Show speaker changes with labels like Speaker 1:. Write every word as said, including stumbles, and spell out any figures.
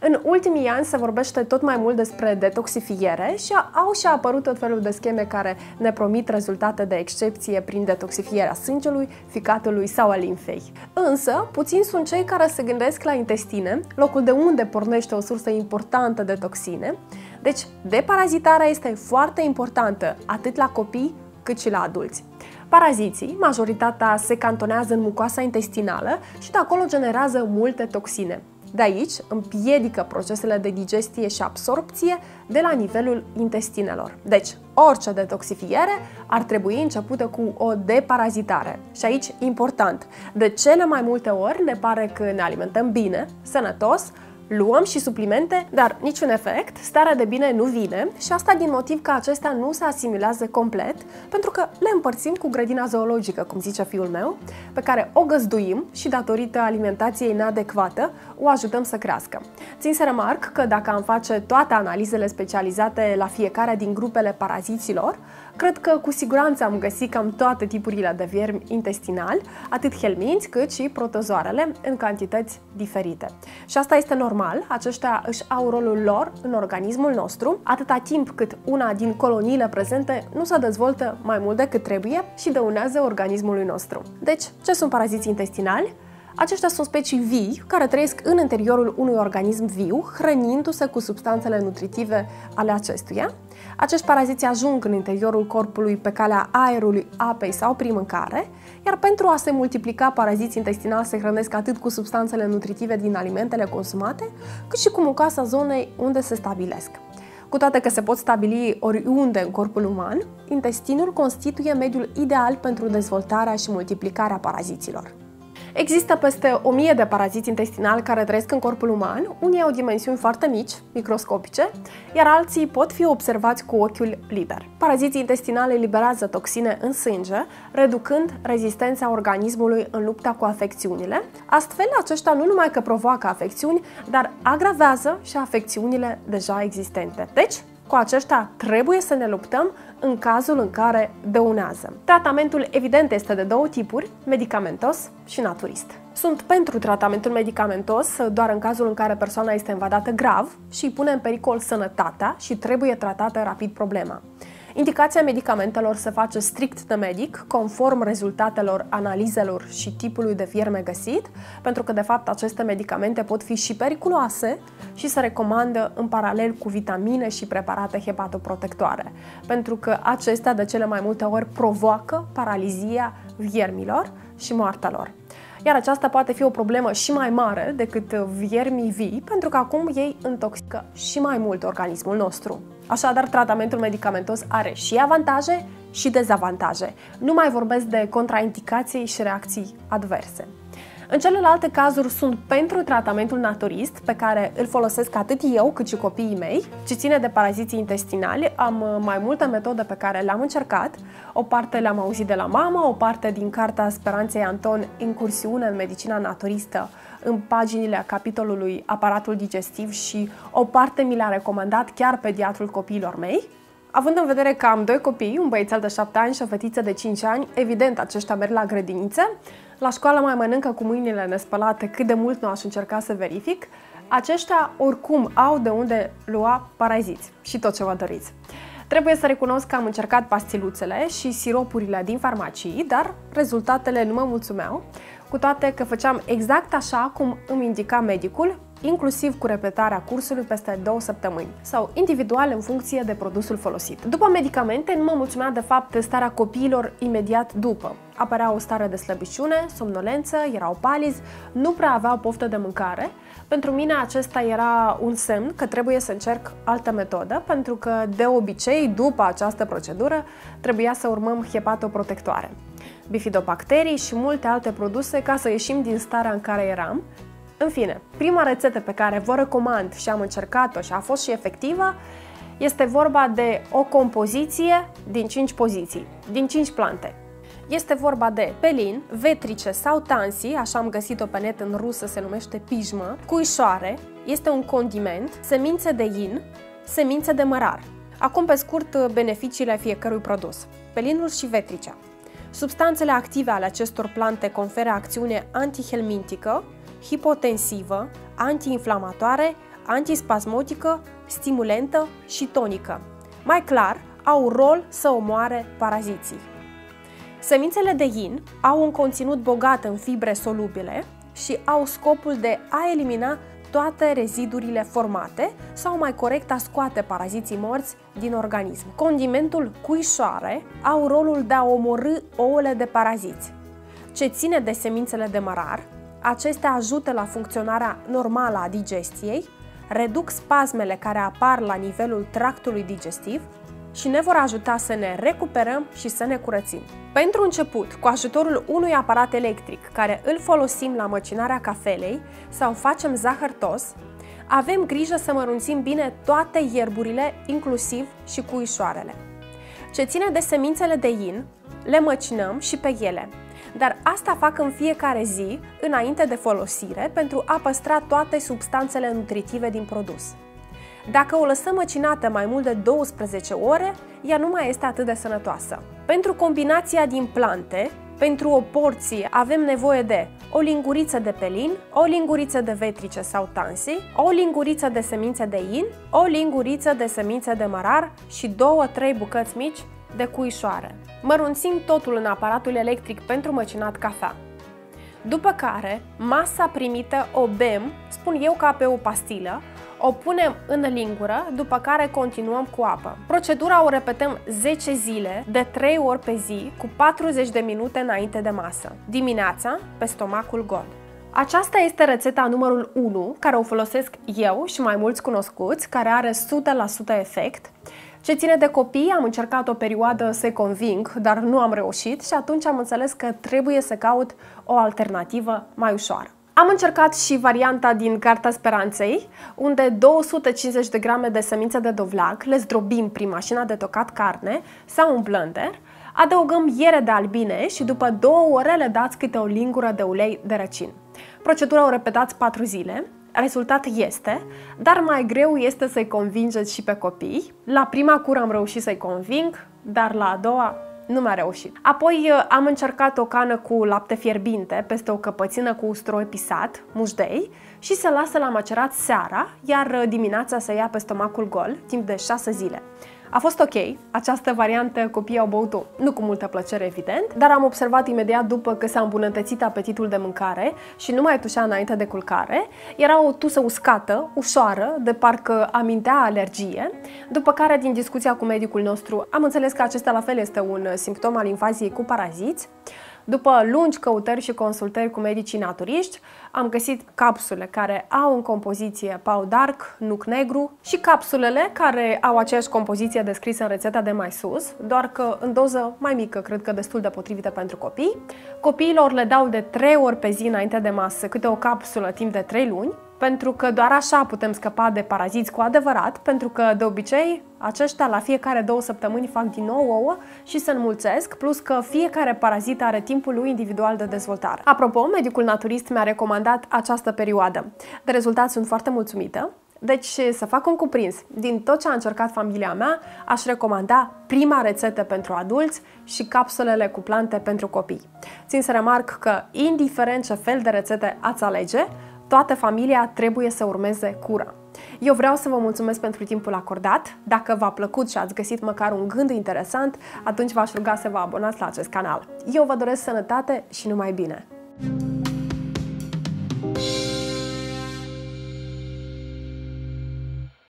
Speaker 1: În ultimii ani se vorbește tot mai mult despre detoxifiere și au și apărut tot felul de scheme care ne promit rezultate de excepție prin detoxifierea sângelui, ficatului sau a limfei. Însă, puțini sunt cei care se gândesc la intestine, locul de unde pornește o sursă importantă de toxine. Deci, deparazitarea este foarte importantă atât la copii cât și la adulți. Paraziții, majoritatea se cantonează în mucoasa intestinală și de acolo generează multe toxine. De aici împiedică procesele de digestie și absorpție de la nivelul intestinelor. Deci, orice detoxifiere ar trebui începută cu o deparazitare. Și aici, important, de cele mai multe ori ne pare că ne alimentăm bine, sănătos, luăm și suplimente, dar niciun efect, starea de bine nu vine și asta din motiv că acestea nu se asimilează complet, pentru că le împărțim cu grădina zoologică, cum zice fiul meu, pe care o găzduim și datorită alimentației neadecvată o ajutăm să crească. Țin să remarc că dacă am face toate analizele specializate la fiecare din grupele paraziților, cred că cu siguranță am găsit cam toate tipurile de viermi intestinali, atât helminți cât și protozoarele, în cantități diferite. Și asta este normal, aceștia își au rolul lor în organismul nostru, atâta timp cât una din coloniile prezente nu se dezvoltă mai mult decât trebuie și dăunează organismului nostru. Deci, ce sunt paraziții intestinali? Aceștia sunt specii vii care trăiesc în interiorul unui organism viu, hrănindu-se cu substanțele nutritive ale acestuia. Acești paraziți ajung în interiorul corpului pe calea aerului, apei sau prin mâncare, iar pentru a se multiplica, paraziții intestinali se hrănesc atât cu substanțele nutritive din alimentele consumate, cât și cu mucoasa zonei unde se stabilesc. Cu toate că se pot stabili oriunde în corpul uman, intestinul constituie mediul ideal pentru dezvoltarea și multiplicarea paraziților. Există peste o mie de paraziți intestinali care trăiesc în corpul uman, unii au dimensiuni foarte mici, microscopice, iar alții pot fi observați cu ochiul liber. Paraziții intestinali eliberează toxine în sânge, reducând rezistența organismului în lupta cu afecțiunile. Astfel, aceștia nu numai că provoacă afecțiuni, dar agravează și afecțiunile deja existente. Deci, cu aceștia trebuie să ne luptăm în cazul în care dăunează. Tratamentul evident este de două tipuri, medicamentos și naturist. Sunt pentru tratamentul medicamentos doar în cazul în care persoana este invadată grav și îi pune în pericol sănătatea și trebuie tratată rapid problema. Indicația medicamentelor se face strict de medic, conform rezultatelor analizelor și tipului de vierme găsit, pentru că, de fapt, aceste medicamente pot fi și periculoase și se recomandă în paralel cu vitamine și preparate hepatoprotectoare, pentru că acestea, de cele mai multe ori, provoacă paralizia viermilor și moartea lor. Iar aceasta poate fi o problemă și mai mare decât viermii vii, pentru că acum ei intoxică și mai mult organismul nostru. Așadar, tratamentul medicamentos are și avantaje și dezavantaje. Nu mai vorbesc de contraindicații și reacții adverse. În celelalte cazuri sunt pentru tratamentul naturist, pe care îl folosesc atât eu cât și copiii mei, ce ține de paraziții intestinali. Am mai multe metode pe care le-am încercat. O parte le-am auzit de la mamă, o parte din cartea Speranței Anton, Incursiune în medicina naturistă, în paginile capitolului Aparatul digestiv, și o parte mi l-a recomandat chiar pediatrul copiilor mei. Având în vedere că am doi copii, un băiețel de șapte ani și o fetiță de cinci ani, evident aceștia merg la grădinițe, la școală mai mănâncă cu mâinile nespălate, cât de mult nu aș încerca să verific, aceștia oricum au de unde lua paraziți și tot ce vă doriți. Trebuie să recunosc că am încercat pastiluțele și siropurile din farmacii, dar rezultatele nu mă mulțumeau, cu toate că făceam exact așa cum îmi indica medicul, inclusiv cu repetarea cursului peste două săptămâni sau individual în funcție de produsul folosit. După medicamente, nu mă mulțumea de fapt starea copiilor imediat după. Apărea o stare de slăbiciune, somnolență, erau palizi, nu prea aveau poftă de mâncare. Pentru mine acesta era un semn că trebuie să încerc altă metodă, pentru că de obicei, după această procedură, trebuia să urmăm hepatoprotectoare, bifidobacterii și multe alte produse ca să ieșim din starea în care eram. În fine, prima rețetă pe care vă recomand și am încercat-o și a fost și efectivă, este vorba de o compoziție din cinci poziții, din cinci plante. Este vorba de pelin, vetrice sau tansii, așa am găsit-o pe net, în rusă se numește pijmă, cuișoare, este un condiment, semințe de yin, semințe de mărar. Acum, pe scurt, beneficiile fiecărui produs. Pelinul și vetricea. Substanțele active ale acestor plante conferă acțiune antihelmintică, hipotensivă, antiinflamatoare, antispasmodică, stimulentă și tonică. Mai clar, au rol să omoare paraziții. Semințele de yin au un conținut bogat în fibre solubile și au scopul de a elimina toate rezidurile formate sau, mai corect, a scoate paraziții morți din organism. Condimentul cuișoare au rolul de a omorî ouăle de paraziți. Ce ține de semințele de mărar, acestea ajută la funcționarea normală a digestiei, reduc spasmele care apar la nivelul tractului digestiv și ne vor ajuta să ne recuperăm și să ne curățim. Pentru început, cu ajutorul unui aparat electric care îl folosim la măcinarea cafelei sau facem zahăr tos, avem grijă să mărunțim bine toate ierburile, inclusiv și cuișoarele. Ce ține de semințele de yin, le măcinăm și pe ele, dar asta fac în fiecare zi, înainte de folosire, pentru a păstra toate substanțele nutritive din produs. Dacă o lăsăm măcinată mai mult de douăsprezece ore, ea nu mai este atât de sănătoasă. Pentru combinația din plante, pentru o porție avem nevoie de o linguriță de pelin, o linguriță de vetrice sau tansi, o linguriță de semințe de yin, o linguriță de semințe de mărar și două-trei bucăți mici de cuișoare. Mărunțim totul în aparatul electric pentru măcinat cafea. După care, masa primită o bem, spun eu, ca pe o pastilă, o punem în lingură, după care continuăm cu apă. Procedura o repetăm zece zile, de trei ori pe zi, cu patruzeci de minute înainte de masă. Dimineața, pe stomacul gol. Aceasta este rețeta numărul unu, care o folosesc eu și mai mulți cunoscuți, care are o sută la sută efect. Ce ține de copii, am încercat o perioadă să-i conving, dar nu am reușit și atunci am înțeles că trebuie să caut o alternativă mai ușoară. Am încercat și varianta din Cartea Speranței, unde două sute cincizeci de grame de semințe de dovleac le zdrobim prin mașina de tocat carne sau un blender, adăugăm iere de albine și după două ore le dați câte o lingură de ulei de răcin. Procedura o repetați patru zile. Rezultat este, dar mai greu este să-i convingeți și pe copii. La prima cură am reușit să-i conving, dar la a doua nu mi-a reușit. Apoi am încercat o cană cu lapte fierbinte peste o căpățină cu usturoi pisat, mușdei, și se lasă la macerat seara, iar dimineața se ia pe stomacul gol, timp de șase zile. A fost ok, această variantă copiii au băut-o, nu cu multă plăcere evident, dar am observat imediat după că s-a îmbunătățit apetitul de mâncare și nu mai tușea înainte de culcare, era o tusă uscată, ușoară, de parcă amintea alergie, după care din discuția cu medicul nostru am înțeles că acesta la fel este un simptom al invaziei cu paraziți. După lungi căutări și consultări cu medicii naturiști, am găsit capsule care au în compoziție Pau Dark, nuc negru și capsulele care au aceeași compoziție descrisă în rețeta de mai sus, doar că în doză mai mică, cred că destul de potrivită pentru copii. Copiilor le dau de trei ori pe zi înainte de masă câte o capsulă timp de trei luni, pentru că doar așa putem scăpa de paraziți cu adevărat, pentru că de obicei aceștia la fiecare două săptămâni fac din nou ouă și se înmulțesc, plus că fiecare parazit are timpul lui individual de dezvoltare. Apropo, medicul naturist mi-a recomandat această perioadă. De rezultat sunt foarte mulțumită. Deci, să fac un cuprins, din tot ce a încercat familia mea, aș recomanda prima rețetă pentru adulți și capsulele cu plante pentru copii. Țin să remarc că, indiferent ce fel de rețete ați alege, toată familia trebuie să urmeze cura. Eu vreau să vă mulțumesc pentru timpul acordat. Dacă v-a plăcut și ați găsit măcar un gând interesant, atunci v-aș ruga să vă abonați la acest canal. Eu vă doresc sănătate și numai bine!